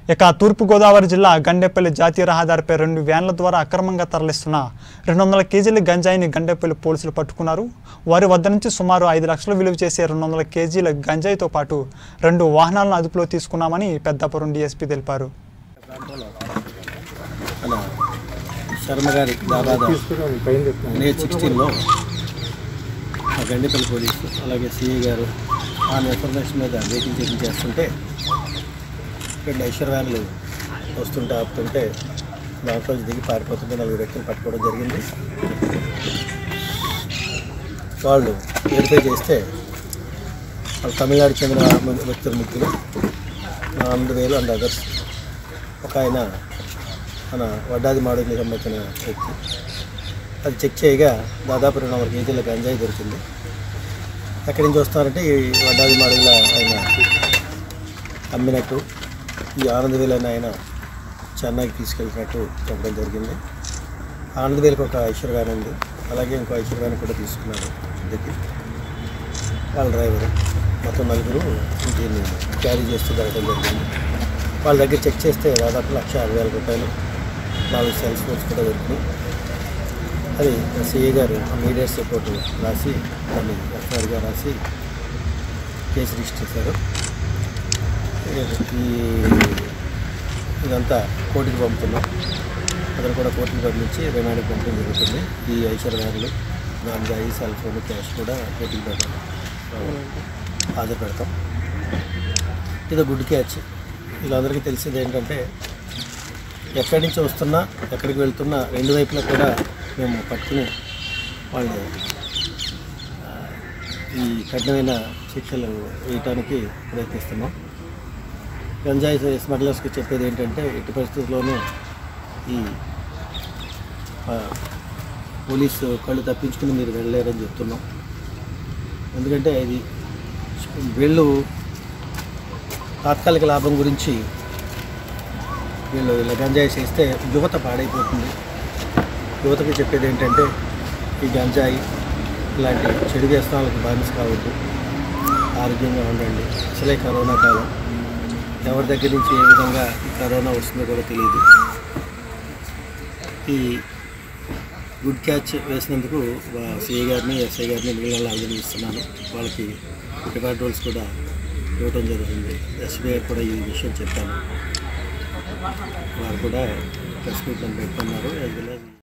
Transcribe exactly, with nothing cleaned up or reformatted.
ఇక తూర్పు గోదావరి జిల్లా గండేపల్లి జాతీయ రహదారిపై రెండు వ్యాన్ల ద్వారా అక్రమంగా తరలిస్తున్న రెండు వందల కేజీల గంజాయిని గండేపల్లి పోలీసులు పట్టుకున్నారు. వారి వద్ద నుంచి సుమారు ఐదు లక్షలు విలువ చేసే రెండు వందల కేజీల గంజాయితో పాటు రెండు వాహనాలను అదుపులో తీసుకున్నామని పెద్దాపురం డీఎస్పీ తెలిపారు. గండేపల్లి పోలీసు అలాగే సిఐ గారు ఆ ఇన్ఫర్మేషన్ మీద వెహికల్ చెకింగ్ చేస్తుంటే ఇక్కడ ఐశ్వర్ వ్యాన్లు వస్తుంటే ఆపుతుంటే దాంట్లో దిగి పారిపోతుంటే నలుగురు వ్యక్తులు పట్టుకోవడం జరిగింది. వాళ్ళు వెరిఫై చేస్తే వాళ్ళు తమిళనాడు చెందిన వ్యక్తులు ముగ్గురు నాలుగు వేలు అండ్ అదర్స్ ఒక ఆయన మన వడ్డాది మాడుకి సంబంధించిన వ్యక్తి. అది చెక్ చేయగా దాదాపు రెండు వందల కేజీల గంజాయి దొరికింది. ఎక్కడి నుంచి వస్తారంటే ఈ వడ్డాది మాడుగుల ఆయన అమ్మినట్టు, ఈ ఆనందవేలు అని ఆయన చెన్నైకి తీసుకెళ్తున్నట్టు చెప్పడం జరిగింది. ఆనందవేలుకి ఒక ఐశ్వర్ వ్యాన్ ఉంది, అలాగే ఇంకో ఐశ్వర్ వ్యాన్ కూడా తీసుకున్నారు ఇంటికి. వాళ్ళ డ్రైవరు మొత్తం నలుగురు దీన్ని క్యారీ చేస్తూ జరగడం జరిగింది. వాళ్ళ దగ్గర చెక్ చేస్తే దాదాపు లక్ష యాభై వేల రూపాయలు నాలుగు సెల్ ఫోన్స్ కూడా దొరికినాయి. అది సిఐ గారు మీడియట్స్ రిపోర్టు రాసి దాన్ని ఎఫ్ఐఆర్గా రాసి కేసు రిజిస్టర్ చేశారు. ఈ ఇదంతా కోర్టుకి పంపుతున్నాం. అతను కూడా కోర్టుకి పంపించి రిమాండ్కి పంపడం జరుగుతుంది. ఈ ఐశ్వర్ వ్యాన్లు గంజాయి సెల్ ఫోన్ క్యాష్ కూడా కోర్టుకి పెడతాం హాజరు పెడతాం. ఇది గుడ్ క్యాచ్. వీళ్ళందరికీ తెలిసింది ఏంటంటే ఎక్కడి నుంచి వస్తున్నా ఎక్కడికి వెళ్తున్నా రెండు వైపులా కూడా మేము పట్టుకుని వాళ్ళు ఈ కఠినమైన శిక్షలు వేయటానికి ప్రయత్నిస్తున్నాం. గంజాయి స్మగ్లర్స్కి చెప్పేది ఏంటంటే ఎట్టి పరిస్థితుల్లోనూ ఈ పోలీసు కళ్ళు తప్పించుకుని మీరు వెళ్ళలేరని చెప్తున్నాం. ఎందుకంటే ఇది వీళ్ళు తాత్కాలిక లాభం గురించి వీళ్ళు ఇలా గంజాయి చేస్తే యువత పాడైపోతుంది. యువతకి చెప్పేది ఏంటంటే ఈ గంజాయి ఇలాంటి చెడు వ్యసనాలకు బానిస కావద్దు, ఆరోగ్యంగా ఉండండి. అసలే కరోనా కాలం, ఎవరి దగ్గర నుంచి ఏ విధంగా ఈ కరోనా వస్తుందో కూడా తెలియదు. ఈ గుడ్ క్యాచ్ వేసినందుకు సిఐ గారిని ఎస్ఐ గారిని మిగిలిన అభినందిస్తున్నాను. వాళ్ళకి రికార్డ్ రోల్స్ కూడా ఇవ్వడం జరుగుతుంది. ఎస్బీ గారు కూడా ఈ విషయం చెప్పాను. వారు కూడా ప్రెస్ మీట్ పెట్టుకున్నారు.